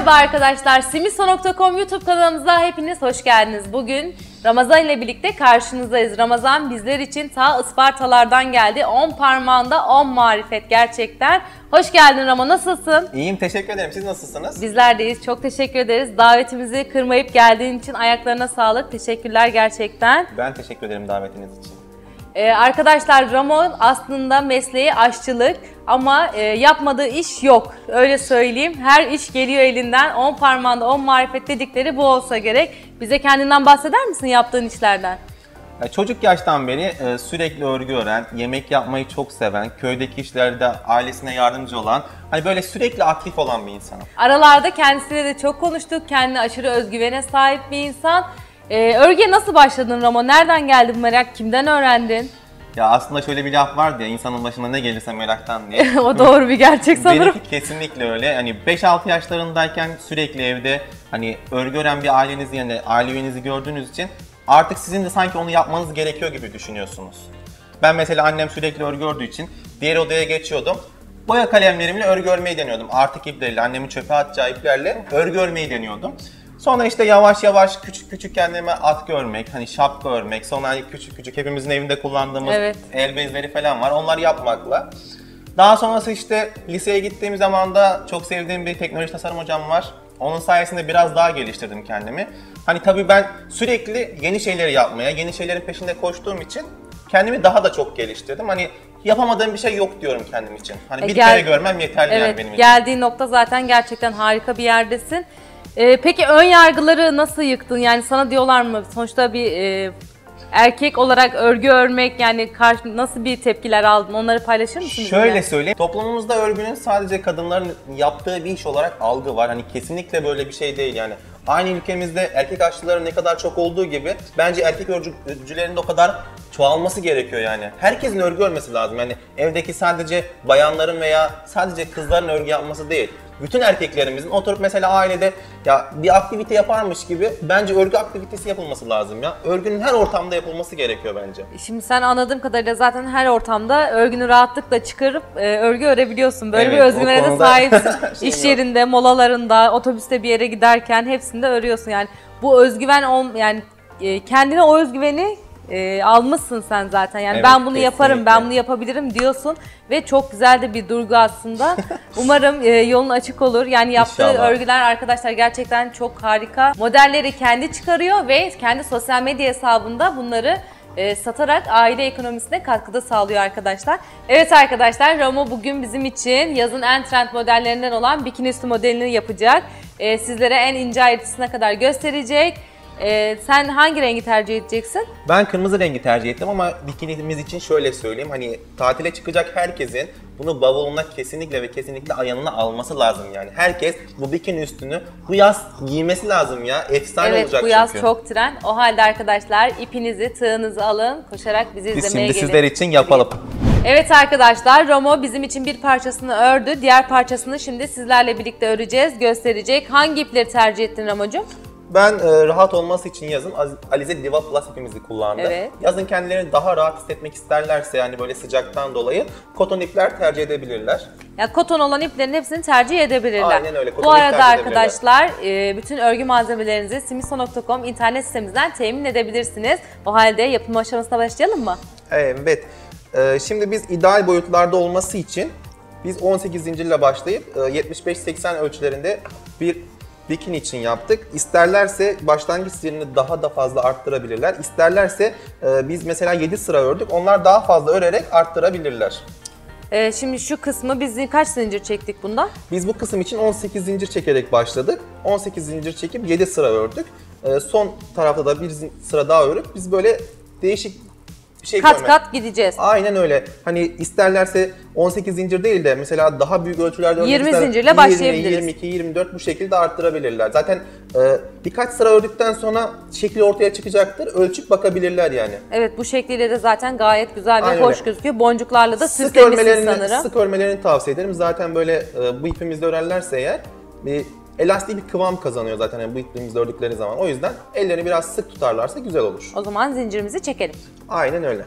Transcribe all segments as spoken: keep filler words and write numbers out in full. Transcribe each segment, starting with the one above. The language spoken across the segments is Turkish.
Merhaba arkadaşlar, simiso nokta com YouTube kanalımıza hepiniz hoş geldiniz. Bugün Ramazan ile birlikte karşınızdayız. Ramazan bizler için ta Ispartalardan geldi. on parmağında on marifet gerçekten. Hoş geldin Ramo, nasılsın? İyiyim, teşekkür ederim. Siz nasılsınız? Bizler deyiz, çok teşekkür ederiz. Davetimizi kırmayıp geldiğin için ayaklarına sağlık. Teşekkürler gerçekten. Ben teşekkür ederim davetiniz için. Ee, arkadaşlar Ramo aslında mesleği aşçılık ama e, yapmadığı iş yok. Öyle söyleyeyim. Her iş geliyor elinden. on parmağında on marifet dedikleri bu olsa gerek. Bize kendinden bahseder misin yaptığın işlerden? Çocuk yaştan beri sürekli örgü ören, yemek yapmayı çok seven, köydeki işlerde ailesine yardımcı olan, hani böyle sürekli aktif olan bir insanım. Aralarda kendisiyle de çok konuştuk. Kendine aşırı özgüvene sahip bir insan. Ee, örgüye nasıl başladın Ramo? Nereden geldi bu merak? Kimden öğrendin? Ya aslında şöyle bir laf vardı ya, insanın başına ne gelirse meraktan diye. O doğru bir gerçek sanırım. Benimki kesinlikle öyle. Hani beş altı yaşlarındayken sürekli evde hani örgü ören bir ailenizi, yani aile üyenizi gördüğünüz için artık sizin de sanki onu yapmanız gerekiyor gibi düşünüyorsunuz. Ben mesela annem sürekli örgü ördüğü için diğer odaya geçiyordum. Boya kalemlerimle örgü örmeyi deniyordum. Artık ipleriyle, annemin çöpe atacağı iplerle örgü örmeyi deniyordum. Sonra işte yavaş yavaş küçük küçük kendime atkı örmek, hani şapka örmek, sonra küçük küçük hepimizin evinde kullandığımız evet. el bezleri falan var. Onları yapmakla. Daha sonrası işte liseye gittiğim zaman da çok sevdiğim bir teknoloji tasarım hocam var. Onun sayesinde biraz daha geliştirdim kendimi. Hani tabii ben sürekli yeni şeyleri yapmaya, yeni şeylerin peşinde koştuğum için kendimi daha da çok geliştirdim. Hani yapamadığım bir şey yok diyorum kendim için. Hani e bir gel... kere görmem yeterli evet, yani benim için. Geldiğin nokta zaten gerçekten harika bir yerdesin. Ee, peki ön yargıları nasıl yıktın? Yani sana diyorlar mı? Sonuçta bir e, erkek olarak örgü örmek, yani karşı, nasıl bir tepkiler aldın? Onları paylaşır mısın? Şöyle bizimle? söyleyeyim. Toplumumuzda örgünün sadece kadınların yaptığı bir iş olarak algı var. Hani kesinlikle böyle bir şey değil yani. Aynı ülkemizde erkek aşçıların ne kadar çok olduğu gibi bence erkek örgücülerin de o kadar çoğalması gerekiyor yani. Herkesin örgü örmesi lazım. Yani evdeki sadece bayanların veya sadece kızların örgü yapması değil. Bütün erkeklerimizin oturup mesela ailede ya bir aktivite yaparmış gibi bence örgü aktivitesi yapılması lazım ya. Örgünün her ortamda yapılması gerekiyor bence. Şimdi sen anladığım kadarıyla zaten her ortamda örgünü rahatlıkla çıkarıp e, örgü örebiliyorsun. Böyle evet, bir özgüvene de sahipsin. şey İş yerinde, molalarında, otobüste bir yere giderken hepsinde örüyorsun. Yani bu özgüven yani e, kendine o özgüveni E, almışsın sen zaten. Yani evet, ben bunu kesinlikle yaparım, ben bunu yapabilirim diyorsun ve çok güzel de bir duygu aslında. Umarım e, yolun açık olur. Yani yaptığı İnşallah. Örgüler arkadaşlar gerçekten çok harika. Modelleri kendi çıkarıyor ve kendi sosyal medya hesabında bunları e, satarak aile ekonomisine katkıda sağlıyor arkadaşlar. Evet arkadaşlar, Ramo bugün bizim için yazın en trend modellerinden olan bikini üstü modelini yapacak. E, sizlere en ince ayrıntısına kadar gösterecek. Ee, sen hangi rengi tercih edeceksin? Ben kırmızı rengi tercih ettim ama bikinimiz için şöyle söyleyeyim. Hani tatile çıkacak herkesin bunu bavuluna kesinlikle ve kesinlikle yanına alması lazım yani. Herkes bu bikini üstünü bu yaz giymesi lazım ya. Efsane evet, olacak çünkü. Evet, bu yaz çok trend. O halde arkadaşlar ipinizi, tığınızı alın. Koşarak bizi Biz izlemeye gelin. Biz şimdi sizler için yapalım. Evet arkadaşlar, Ramo bizim için bir parçasını ördü. Diğer parçasını şimdi sizlerle birlikte öreceğiz, gösterecek. Hangi ipleri tercih ettin Ramocuğum? Ben e, rahat olması için yazın Alize Diva Plus ipimizi kullandım. Evet. Yazın kendilerini daha rahat hissetmek isterlerse yani böyle sıcaktan dolayı koton ipler tercih edebilirler. Ya koton olan iplerin hepsini tercih edebilirler. Aynen öyle. Bu arada arkadaşlar e, bütün örgü malzemelerinizi simiso nokta com internet sitemizden temin edebilirsiniz. O halde yapım aşamasına başlayalım mı? Evet. E, şimdi biz ideal boyutlarda olması için biz on sekiz zincirle başlayıp e, yetmiş beş seksen ölçülerinde bir bikini için yaptık. İsterlerse başlangıç zincirini daha da fazla arttırabilirler. İsterlerse e, biz mesela yedi sıra ördük. Onlar daha fazla örerek arttırabilirler. Ee, şimdi şu kısmı biz kaç zincir çektik bunda? Biz bu kısım için on sekiz zincir çekerek başladık. on sekiz zincir çekip yedi sıra ördük. E, son tarafta da bir sıra daha örüp biz böyle değişik şey kat görmek. kat gideceğiz. Aynen öyle. Hani isterlerse on sekiz zincir değil de mesela daha büyük ölçülerde yirmi zincirle başlayabiliriz. yirmi, yirmi iki, yirmi dört bu şekilde arttırabilirler. Zaten e, birkaç sıra ördükten sonra şekli ortaya çıkacaktır. Ölçüp bakabilirler yani. Evet, bu şekliyle de zaten gayet güzel ve Aynen hoş öyle. gözüküyor. Boncuklarla da Sık süslemişsin örmelerini, sanırım. sık örmelerini tavsiye ederim. Zaten böyle e, bu ipimizde örerlerse eğer bir elastik bir kıvam kazanıyor zaten yani bu ipimizde ördükleri zaman. O yüzden ellerini biraz sık tutarlarsa güzel olur. O zaman zincirimizi çekelim. Aynen öyle.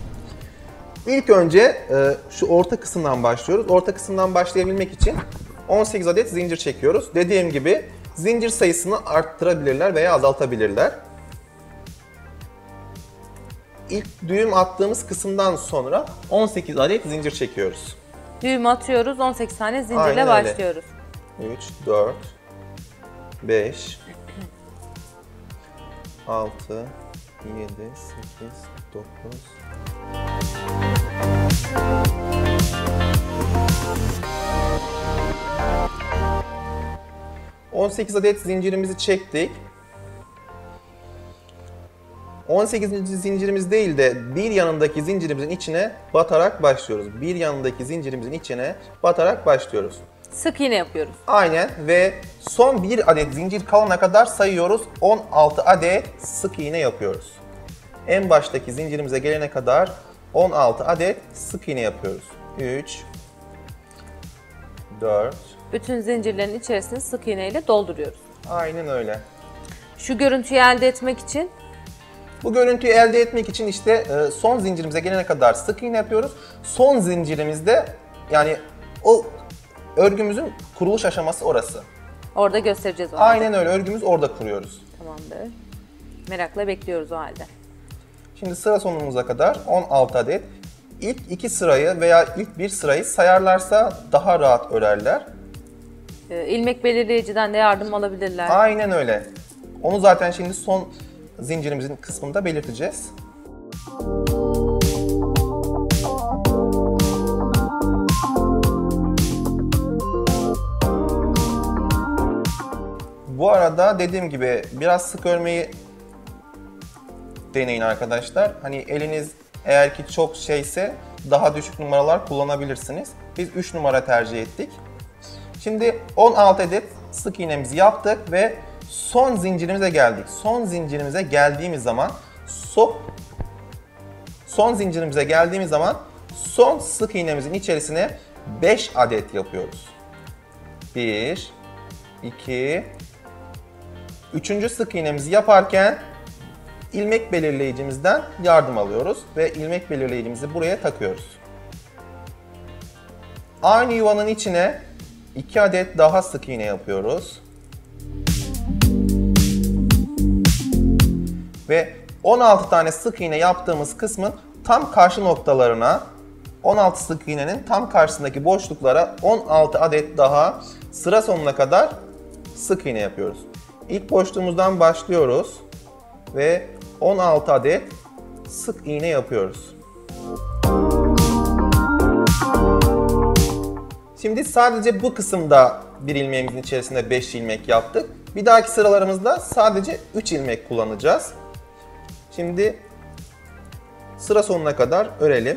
İlk önce e, şu orta kısımdan başlıyoruz. Orta kısımdan başlayabilmek için on sekiz adet zincir çekiyoruz. Dediğim gibi zincir sayısını arttırabilirler veya azaltabilirler. İlk düğüm attığımız kısımdan sonra on sekiz adet zincir çekiyoruz. Düğüm atıyoruz, on sekiz tane zincirle Aynen başlıyoruz. üç, dört, beş, altı, yedi, sekiz, dokuz. on sekiz adet zincirimizi çektik. on sekizinci zincirimiz değil de bir yanındaki zincirimizin içine batarak başlıyoruz. Bir yanındaki zincirimizin içine batarak başlıyoruz. Sık iğne yapıyoruz. Aynen ve son bir adet zincir kalana kadar sayıyoruz. on altı adet sık iğne yapıyoruz. En baştaki zincirimize gelene kadar on altı adet sık iğne yapıyoruz. üç, dört. Bütün zincirlerin içerisini sık iğne ile dolduruyoruz. Aynen öyle. Şu görüntüyü elde etmek için Bu görüntüyü elde etmek için işte son zincirimize gelene kadar sık iğne yapıyoruz. Son zincirimizde yani o örgümüzün kuruluş aşaması orası. orada göstereceğiz o Aynen halde. öyle. Örgümüz orada kuruyoruz. Tamamdır. Merakla bekliyoruz o halde. Şimdi sıra sonumuza kadar on altı adet. İlk iki sırayı veya ilk bir sırayı sayarlarsa daha rahat örerler. Ee, ilmek belirleyiciden de yardım alabilirler. Aynen öyle. Onu zaten şimdi son zincirimizin kısmında belirteceğiz. Bu arada dediğim gibi biraz sık örmeyi deneyin arkadaşlar. Hani eliniz eğer ki çok şeyse daha düşük numaralar kullanabilirsiniz. Biz üç numara tercih ettik. Şimdi on altı adet sık iğnemizi yaptık ve son zincirimize geldik. Son zincirimize geldiğimiz zaman so son zincirimize geldiğimiz zaman son sık iğnemizin içerisine beş adet yapıyoruz. bir, iki, üçüncü sık iğnemizi yaparken ilmek belirleyicimizden yardım alıyoruz ve ilmek belirleyicimizi buraya takıyoruz. Aynı yuvanın içine iki adet daha sık iğne yapıyoruz. Ve on altı tane sık iğne yaptığımız kısmın tam karşı noktalarına on altı sık iğnenin tam karşısındaki boşluklara on altı adet daha sıra sonuna kadar sık iğne yapıyoruz. İlk boşluğumuzdan başlıyoruz ve on altı adet sık iğne yapıyoruz. Şimdi sadece bu kısımda bir ilmeğimizin içerisinde beş ilmek yaptık. Bir dahaki sıralarımızda sadece üç ilmek kullanacağız. Şimdi sıra sonuna kadar örelim.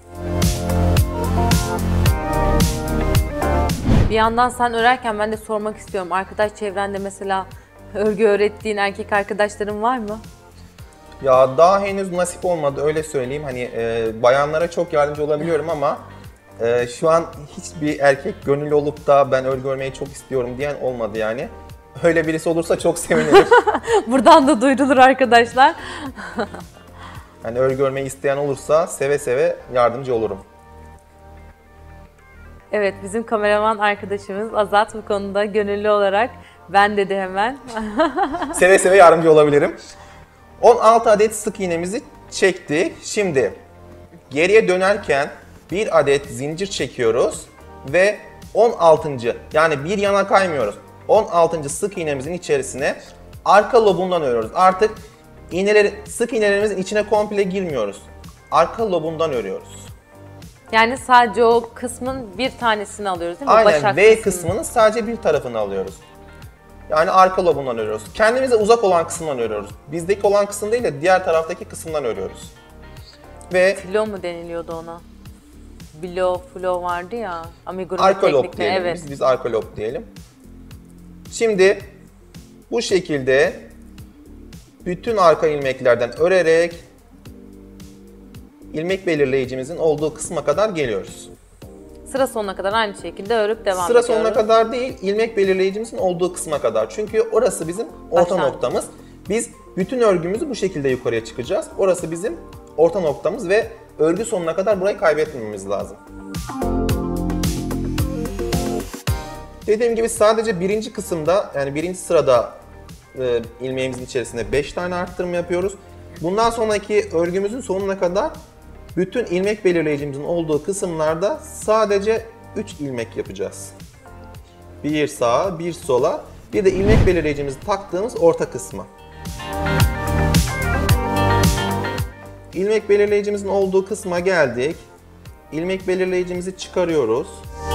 Bir yandan sen örerken ben de sormak istiyorum. Arkadaş çevrende mesela örgü öğrettiğin erkek arkadaşların var mı? Ya daha henüz nasip olmadı öyle söyleyeyim. Hani e, bayanlara çok yardımcı olabiliyorum ama e, şu an hiçbir erkek gönüllü olup da ben örgü örmeyi çok istiyorum diyen olmadı yani. Öyle birisi olursa çok sevinirim. Buradan da duyurulur arkadaşlar. Hani örgü örmeyi isteyen olursa seve seve yardımcı olurum. Evet, bizim kameraman arkadaşımız Azat bu konuda gönüllü olarak ben dedi hemen. Seve seve yardımcı olabilirim. on altı adet sık iğnemizi çektik. Şimdi geriye dönerken bir adet zincir çekiyoruz ve on altıncı yani bir yana kaymıyoruz. on altıncı sık iğnemizin içerisine arka lobundan örüyoruz. Artık iğneleri, sık iğnelerimizin içine komple girmiyoruz. Arka lobundan örüyoruz. Yani sadece o kısmın bir tanesini alıyoruz değil mi? Aynen Başak V kısmını. kısmının sadece bir tarafını alıyoruz. Yani arka lobundan örüyoruz. Kendimize uzak olan kısımdan örüyoruz. Bizdeki olan kısım değil de diğer taraftaki kısımdan örüyoruz. Ve Filo mu deniliyordu ona? Bilo, flo vardı ya. Amigurumi arka lob teknikle, diyelim. evet. Biz, biz arka lob diyelim. Şimdi bu şekilde bütün arka ilmeklerden örerek ilmek belirleyicimizin olduğu kısma kadar geliyoruz. Sıra sonuna kadar aynı şekilde örüp devam Sıra ediyoruz. sonuna kadar değil, ilmek belirleyicimizin olduğu kısma kadar. Çünkü orası bizim orta Başlangıç. noktamız. Biz bütün örgümüzü bu şekilde yukarıya çıkacağız. Orası bizim orta noktamız ve örgü sonuna kadar burayı kaybetmememiz lazım. Dediğim gibi sadece birinci kısımda, yani birinci sırada e, ilmeğimizin içerisinde beş tane arttırma yapıyoruz. Bundan sonraki örgümüzün sonuna kadar bütün ilmek belirleyicimizin olduğu kısımlarda sadece üç ilmek yapacağız. Bir sağa, bir sola, bir de ilmek belirleyicimizi taktığımız orta kısma. İlmek belirleyicimizin olduğu kısma geldik. İlmek belirleyicimizi çıkarıyoruz.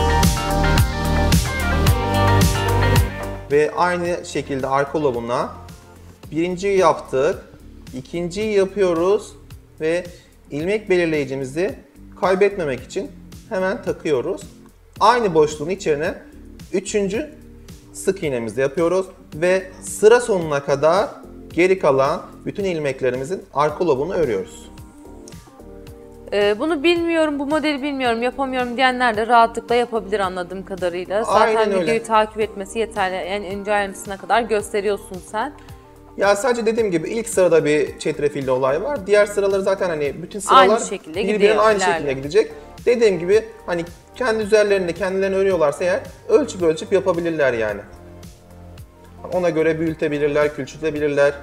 Ve aynı şekilde arka lobuna birinciyi yaptık, ikinciyi yapıyoruz ve ilmek belirleyicimizi kaybetmemek için hemen takıyoruz. Aynı boşluğun içine üçüncü sık iğnemizi yapıyoruz ve sıra sonuna kadar geri kalan bütün ilmeklerimizin arka lobunu örüyoruz. Ee, bunu bilmiyorum, bu modeli bilmiyorum, yapamıyorum diyenler de rahatlıkla yapabilir anladığım kadarıyla. Zaten Aynen videoyu öyle. takip etmesi yeterli. En ince ayrıntısına kadar gösteriyorsun sen. Ya sadece dediğim gibi ilk sırada bir çetrefilli olay var. Diğer sıraları zaten hani bütün sıralar Aynı şekilde birbirinin gidiyor, aynı ilerliyor. şekilde gidecek. Dediğim gibi hani kendi üzerlerinde kendilerini örüyorlarsa eğer ölçüp ölçüp yapabilirler yani. Ona göre büyütebilirler, küçültebilirler.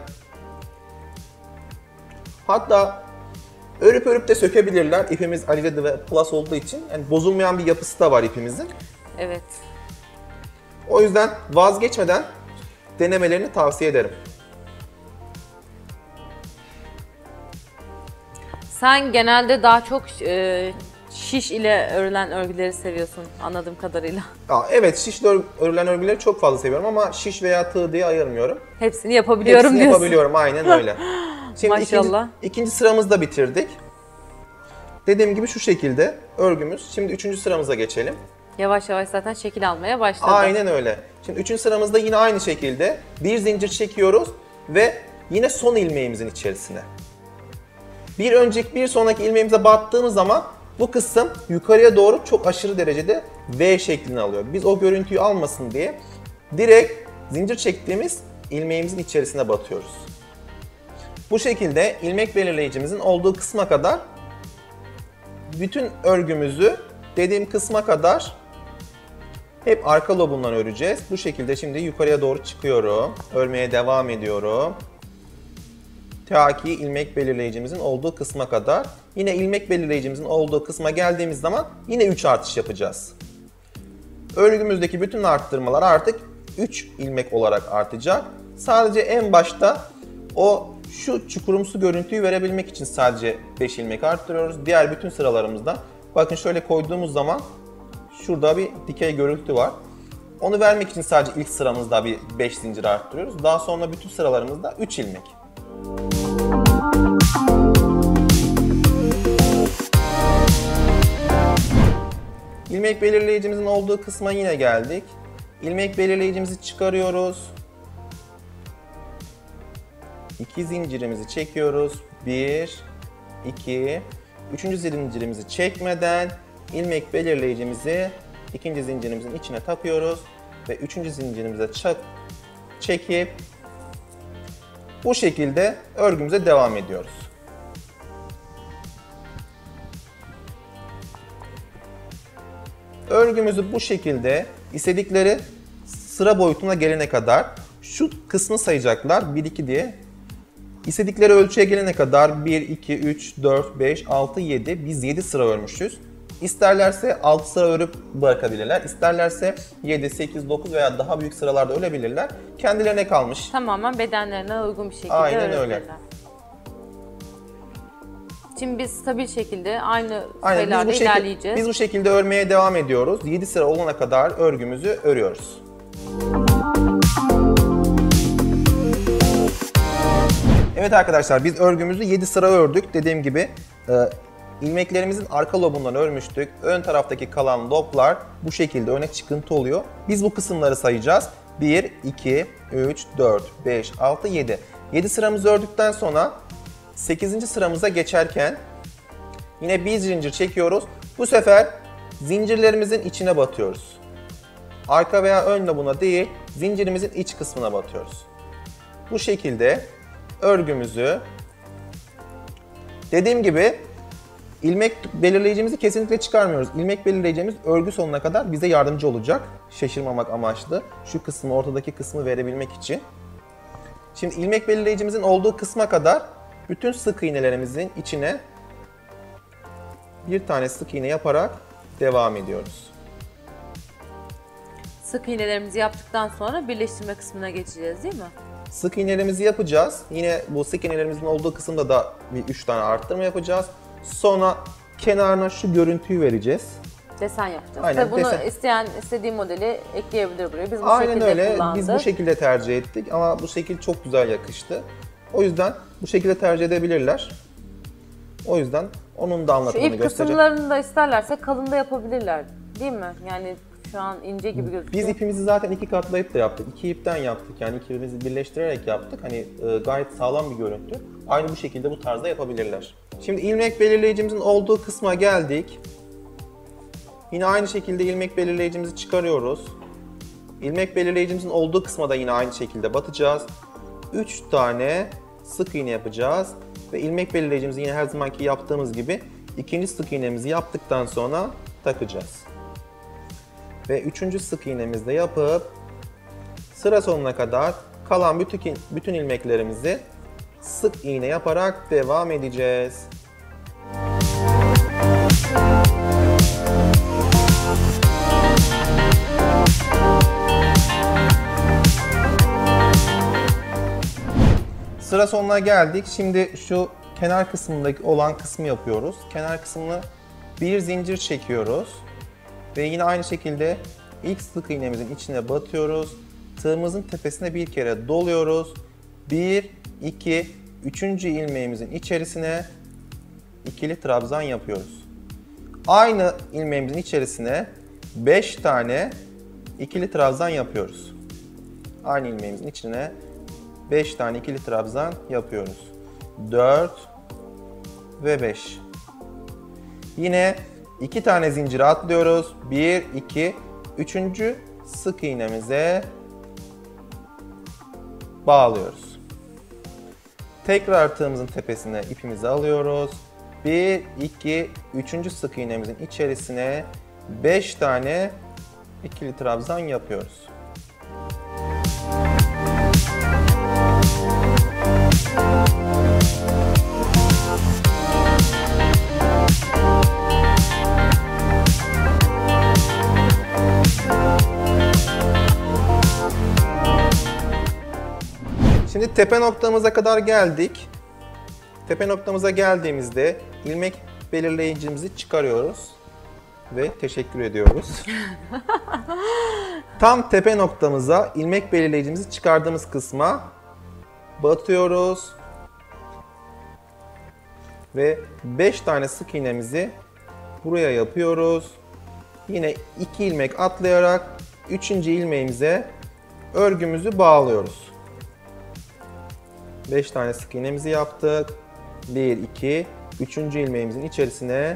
Hatta örüp örüp de sökebilirler. İpimiz Alivedi ve Plus olduğu için yani bozulmayan bir yapısı da var ipimizin. Evet. O yüzden vazgeçmeden denemelerini tavsiye ederim. Sen genelde daha çok e, şiş ile örülen örgüleri seviyorsun anladığım kadarıyla. Aa, evet, şişle ör- örülen örgüleri çok fazla seviyorum ama şiş veya tığ diye ayırmıyorum. Hepsini yapabiliyorum Hepsini diyorsun. yapabiliyorum, aynen öyle. Şimdi Maşallah. Ikinci, ikinci sıramızı da bitirdik. Dediğim gibi şu şekilde örgümüz. Şimdi üçüncü sıramıza geçelim. Yavaş yavaş zaten şekil almaya başladı. Aynen öyle. Şimdi üçüncü sıramızda yine aynı şekilde bir zincir çekiyoruz ve yine son ilmeğimizin içerisine. Bir önceki bir sonraki ilmeğimize battığımız zaman bu kısım yukarıya doğru çok aşırı derecede V şeklini alıyor. Biz o görüntüyü almasın diye direkt zincir çektiğimiz ilmeğimizin içerisine batıyoruz. Bu şekilde ilmek belirleyicimizin olduğu kısma kadar bütün örgümüzü dediğim kısma kadar hep arka lobundan öreceğiz. Bu şekilde şimdi yukarıya doğru çıkıyorum. Örmeye devam ediyorum. Ta ki ilmek belirleyicimizin olduğu kısma kadar. Yine ilmek belirleyicimizin olduğu kısma geldiğimiz zaman yine üç artış yapacağız. Örgümüzdeki bütün arttırmalar artık üç ilmek olarak artacak. Sadece en başta o şu çukurumsu görüntüyü verebilmek için sadece beş ilmek arttırıyoruz. Diğer bütün sıralarımızda bakın şöyle koyduğumuz zaman şurada bir dikey görüntü var. Onu vermek için sadece ilk sıramızda bir beş zincir arttırıyoruz. Daha sonra bütün sıralarımızda üç ilmek. İlmek belirleyicimizin olduğu kısma yine geldik. İlmek belirleyicimizi çıkarıyoruz. İki zincirimizi çekiyoruz. Bir, iki, üçüncü zincirimizi çekmeden ilmek belirleyicimizi ikinci zincirimizin içine takıyoruz ve üçüncü zincirimize çak, çekip bu şekilde örgümüze devam ediyoruz. Örgümüzü bu şekilde istedikleri sıra boyutuna gelene kadar şu kısmı sayacaklar bir iki diye. İstedikleri ölçüye gelene kadar bir, iki, üç, dört, beş, altı, yedi, biz yedi sıra örmüşüz. İsterlerse altı sıra örüp bırakabilirler. İsterlerse yedi, sekiz, dokuz veya daha büyük sıralarda örebilirler. Kendilerine kalmış. Tamamen bedenlerine uygun bir şekilde Aynen öğretmenler. öyle. Şimdi biz stabil şekilde aynı Aynen, sayılarda biz bu şekil- ilerleyeceğiz. Biz bu şekilde örmeye devam ediyoruz. yedi sıra olana kadar örgümüzü örüyoruz. Evet arkadaşlar, biz örgümüzü yedi sıra ördük. Dediğim gibi e, ilmeklerimizin arka lobundan örmüştük. Ön taraftaki kalan loblar bu şekilde öne çıkıntı oluyor. Biz bu kısımları sayacağız. bir, iki, üç, dört, beş, altı, yedi. yedi sıramızı ördükten sonra sekizinci sıramıza geçerken yine bir zincir çekiyoruz. Bu sefer zincirlerimizin içine batıyoruz. Arka veya ön lobuna değil, zincirimizin iç kısmına batıyoruz. Bu şekilde örgümüzü, dediğim gibi İlmek belirleyicimizi kesinlikle çıkarmıyoruz. İlmek belirleyicimiz örgü sonuna kadar bize yardımcı olacak. Şaşırmamak amaçlı. Şu kısmı, ortadaki kısmı verebilmek için. Şimdi ilmek belirleyicimizin olduğu kısma kadar bütün sık iğnelerimizin içine bir tane sık iğne yaparak devam ediyoruz. Sık iğnelerimizi yaptıktan sonra birleştirme kısmına geçeceğiz değil mi? Sık iğnelerimizi yapacağız. Yine bu sık iğnelerimizin olduğu kısımda da bir üç tane arttırma yapacağız. Sonra kenarına şu görüntüyü vereceğiz. Desen yapacağız. Aynen, Tabii bunu desen. isteyen istediği modeli ekleyebilir buraya. Biz bu Aynen şekilde öyle. kullandık. Biz bu şekilde tercih ettik ama bu şekil çok güzel yakıştı. O yüzden bu şekilde tercih edebilirler. O yüzden onun da Şu anlatımını ip göstereceğim. kısımlarını da isterlerse kalın da yapabilirler. Değil mi? Yani şu an ince gibi gözüküyor. Biz ipimizi zaten iki katlayıp da yaptık. İki ipten yaptık. Yani ikimizi birleştirerek yaptık. Hani e, gayet sağlam bir görüntü. Aynı bu şekilde bu tarzda yapabilirler. Şimdi ilmek belirleyicimizin olduğu kısma geldik. Yine aynı şekilde ilmek belirleyicimizi çıkarıyoruz. İlmek belirleyicimizin olduğu kısma da yine aynı şekilde batacağız. üç tane sık iğne yapacağız. Ve ilmek belirleyicimizi yine her zamanki yaptığımız gibi ikinci sık iğnemizi yaptıktan sonra takacağız. Ve üçüncü sık iğnemizi de yapıp sıra sonuna kadar kalan bütün, bütün ilmeklerimizi sık iğne yaparak devam edeceğiz. Sıra sonuna geldik. Şimdi şu kenar kısmındaki olan kısmı yapıyoruz. Kenar kısmını bir zincir çekiyoruz. Ve yine aynı şekilde ilk sık iğnemizin içine batıyoruz. Tığımızın tepesine bir kere doluyoruz. bir, iki, üçüncü ilmeğimizin içerisine ikili trabzan yapıyoruz. Aynı ilmeğimizin içerisine beş tane ikili trabzan yapıyoruz. Aynı ilmeğimizin içine beş tane ikili trabzan yapıyoruz. dört ve beş. Yine iki tane zincir atlıyoruz. bir, iki, üçüncü sık iğnemize bağlıyoruz. Tekrar tığımızın tepesine ipimizi alıyoruz. bir, iki, üçüncü sık iğnemizin içerisine beş tane ikili trabzan yapıyoruz. Şimdi tepe noktamıza kadar geldik. Tepe noktamıza geldiğimizde ilmek belirleyicimizi çıkarıyoruz ve teşekkür ediyoruz. Tam tepe noktamıza ilmek belirleyicimizi çıkardığımız kısma batıyoruz ve beş tane sık iğnemizi buraya yapıyoruz. Yine iki ilmek atlayarak üçüncü ilmeğimize örgümüzü bağlıyoruz. beş tane sık iğnemizi yaptık. bir, iki, üçüncü ilmeğimizin içerisine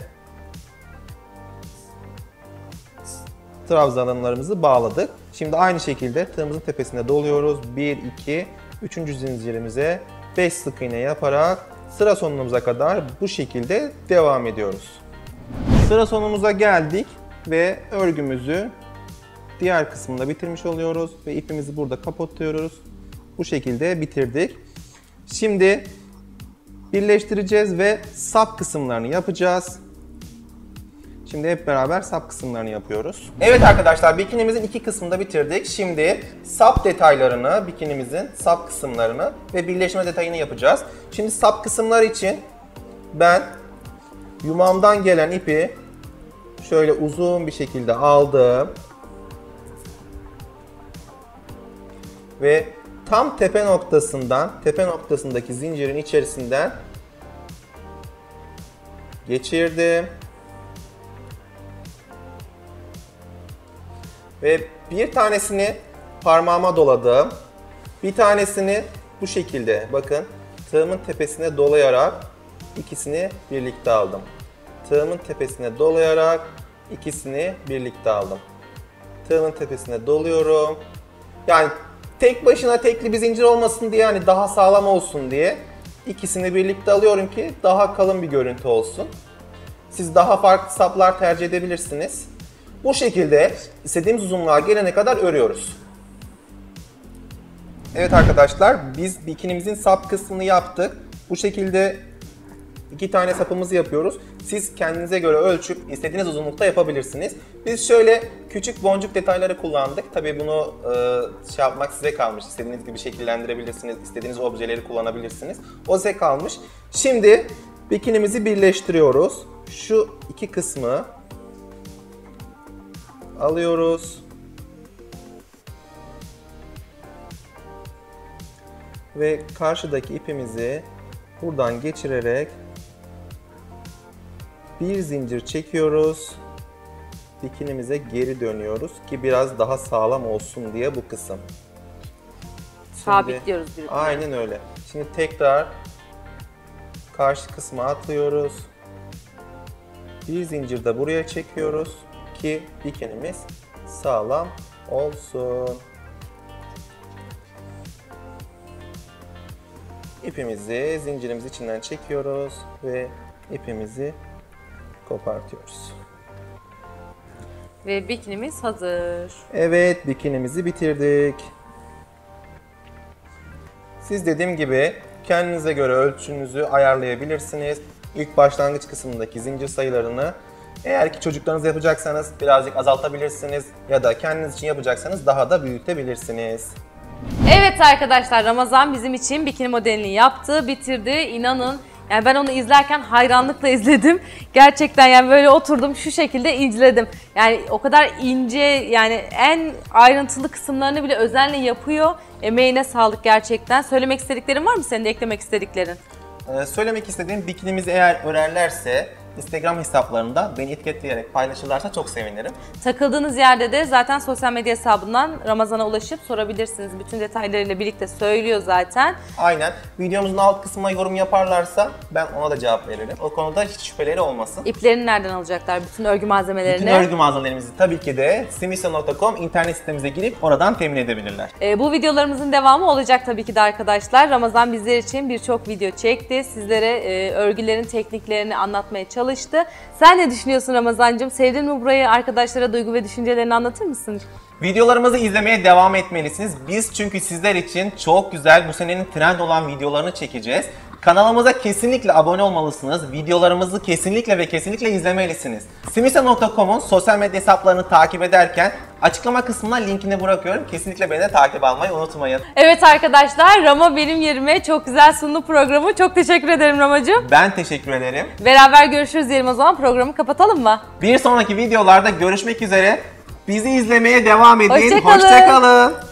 trabzanlarımızı bağladık. Şimdi aynı şekilde tığımızın tepesine doluyoruz. bir, iki, üçüncü zincirimize beş sık iğne yaparak sıra sonumuza kadar bu şekilde devam ediyoruz. Sıra sonumuza geldik ve örgümüzü diğer kısmında bitirmiş oluyoruz ve ipimizi burada kapatıyoruz. Bu şekilde bitirdik. Şimdi birleştireceğiz ve sap kısımlarını yapacağız. Şimdi hep beraber sap kısımlarını yapıyoruz. Evet arkadaşlar, bikinimizin iki kısmını da bitirdik. Şimdi sap detaylarını, bikinimizin sap kısımlarını ve birleşme detayını yapacağız. Şimdi sap kısımları için ben yumağımdan gelen ipi şöyle uzun bir şekilde aldım. Ve tam tepe noktasından, tepe noktasındaki zincirin içerisinden geçirdim. Ve bir tanesini parmağıma doladım. Bir tanesini bu şekilde, bakın, tığımın tepesine dolayarak ikisini birlikte aldım. Tığımın tepesine dolayarak ikisini birlikte aldım. Tığımın tepesine doluyorum. Yani tek başına tekli bir zincir olmasın diye, yani daha sağlam olsun diye ikisini birlikte alıyorum ki daha kalın bir görüntü olsun. Siz daha farklı saplar tercih edebilirsiniz. Bu şekilde istediğimiz uzunluğa gelene kadar örüyoruz. Evet arkadaşlar, biz bikinimizin sap kısmını yaptık. Bu şekilde iki tane sapımızı yapıyoruz. Siz kendinize göre ölçüp istediğiniz uzunlukta yapabilirsiniz. Biz şöyle küçük boncuk detayları kullandık. Tabii bunu e, şey yapmak size kalmış. İstediğiniz gibi şekillendirebilirsiniz. İstediğiniz objeleri kullanabilirsiniz. O size kalmış. Şimdi bikinimizi birleştiriyoruz. Şu iki kısmı alıyoruz. Ve karşıdaki ipimizi buradan geçirerek bir zincir çekiyoruz. Bikinimize geri dönüyoruz ki biraz daha sağlam olsun diye bu kısım. Sabitliyoruz birbirine. Aynen öyle. Şimdi tekrar karşı kısma atlıyoruz. Bir zincir de buraya çekiyoruz ki bikinimiz sağlam olsun. İpimizi zincirimiz içinden çekiyoruz ve ipimizi kopartıyoruz. Ve bikinimiz hazır. Evet, bikinimizi bitirdik. Siz dediğim gibi kendinize göre ölçünüzü ayarlayabilirsiniz. İlk başlangıç kısmındaki zincir sayılarını eğer ki çocuklarınızla yapacaksanız birazcık azaltabilirsiniz ya da kendiniz için yapacaksanız daha da büyütebilirsiniz. Evet arkadaşlar, Ramazan bizim için bikini modelini yaptı, bitirdi. İnanın yani ben onu izlerken hayranlıkla izledim. Gerçekten yani böyle oturdum şu şekilde izledim. Yani o kadar ince, yani en ayrıntılı kısımlarını bile özenle yapıyor. Emeğine sağlık gerçekten. Söylemek istediklerin var mı senin de, eklemek istediklerin? Ee, söylemek istediğim, bikinimizi eğer örerlerse Instagram hesaplarında beni etiketleyerek paylaşırlarsa çok sevinirim. Takıldığınız yerde de zaten sosyal medya hesabından Ramazan'a ulaşıp sorabilirsiniz. Bütün detaylarıyla birlikte söylüyor zaten. Aynen. Videomuzun alt kısmına yorum yaparlarsa ben ona da cevap veririm. O konuda hiç şüpheleri olmasın. İplerini nereden alacaklar? Bütün örgü malzemelerini? Bütün örgü malzemelerimizi tabii ki de simisa nokta com internet sitemize girip oradan temin edebilirler. Ee, bu videolarımızın devamı olacak tabii ki de arkadaşlar. Ramazan bizler için birçok video çekti. Sizlere e, örgülerin tekniklerini anlatmaya çalıştı. çalıştı. Sen ne düşünüyorsun Ramazancığım? Sevdin mi burayı? Arkadaşlara duygu ve düşüncelerini anlatır mısın? Videolarımızı izlemeye devam etmelisiniz. Biz çünkü sizler için çok güzel bu senenin trend olan videolarını çekeceğiz. Kanalımıza kesinlikle abone olmalısınız. Videolarımızı kesinlikle ve kesinlikle izlemelisiniz. simisa nokta com'un sosyal medya hesaplarını takip ederken açıklama kısmına linkini bırakıyorum. Kesinlikle beni de takip almayı unutmayın. Evet arkadaşlar, Rama benim yerime çok güzel sundu programı. Çok teşekkür ederim Ramacığım. Ben teşekkür ederim. Beraber görüşürüz diyelim o zaman. Programı kapatalım mı? Bir sonraki videolarda görüşmek üzere. Bizi izlemeye devam edin. Hoşça kalın. Hoşça kalın.